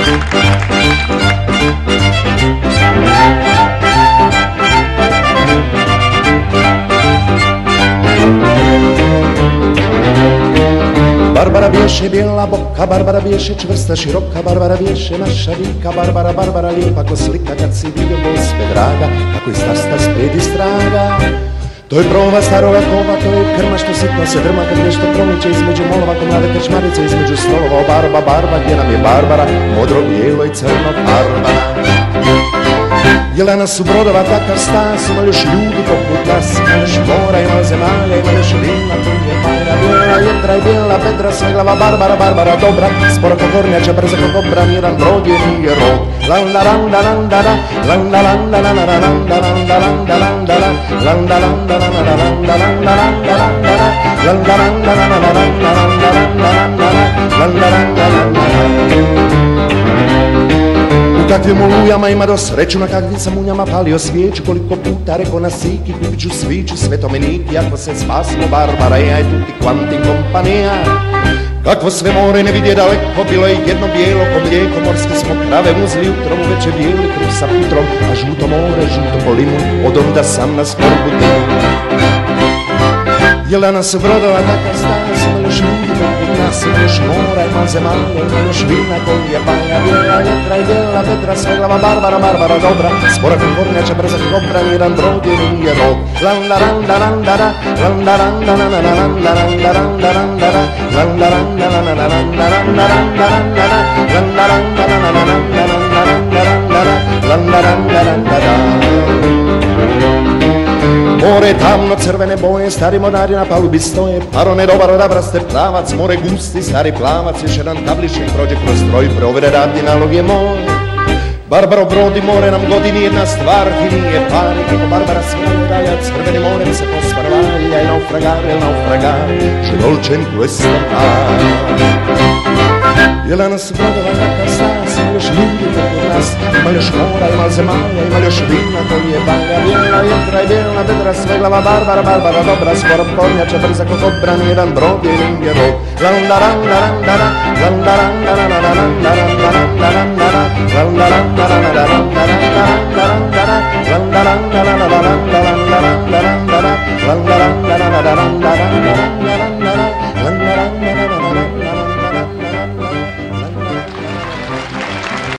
Barbara bješe bijela boka, Barbara bješe čvrsta široka, Barbara bješe naša vika, Barbara, Barbara lijepa ko slika kad si vidio Gospe draga, kako iz tasta spred istraga. To je prova starova kova, to je krma što sitno se drma kad nešto promiče između molova ko mlade krčmarice između stolova. O barba, barba, gdje nam je Barbara, modro, bijelo i crno Barbara. Jelena su brodova takav stas, ima još ljudi poput nas, ima još mora, ima zemalja, ima još vina, tu je Maja, bijela jedra i bijela Petra, sveglava Barbara, Barbara dobra, spora ko kornjača, brza ko kobra, nijedan brod je nije rod. Landa landa landa da, landa landa landa landa landa landa landa landa landa landa landa landa landa landa landa landa landa. U kakvim olujama ima do sreću, na kakvim sam unjama palio svijeću, koliko puta reko na siki, kupit ću sviću, sve to meniki, ako se spasimo Barbara, ja je tutti quanti kompanija. Kakvo sve more ne vidje daleko, bilo je jedno bijelo ko mlijeko, morske smo krave muzli utrom, uveče bijeli kruh sa putrom, a žuto more, žuto po limu, od onda sam na skorbu dimu. Jelena su brodova takav stas, ima još ljudi poput nas, ima još mora, ima zemalja, ima još vina koji je Baja, bijela jedra i bijela Petra, sveglava Barbara, Barbara dobra, spora ko kornjača, brza ko kobra, nijedan brod je nije rod. Landa landa landa da, landa landa landa landa landa landa landa landa landa landa landa landa landa landa landa landa landa. More tamno crvene boje, stari mornari na palubi stoje, parone dobar odabraste pravac, more gusti, stari plavac, još jedan tabličnik prođe kroz stroj, provere radni nalog je moj. Barbaro brodi, more nam godi, nijedna stvar ti nije pari, kako Barbara svira, crveni morem se posparvalja, i naufragar, že dolce in questa mar. Jelena su brodova takav stas, ima još ljudi poput nas, ima još mora, ima zemalja, ima još vina koji je Baja, bijela jedra i bijela Petra, sveglava Barbara, Barbara dobra, skoro kornjača, brza ko kobra, nijedan brod je nije rod. Landa landa landa da, landa landa landa landa landa landa landa landa landa landa landa landa landa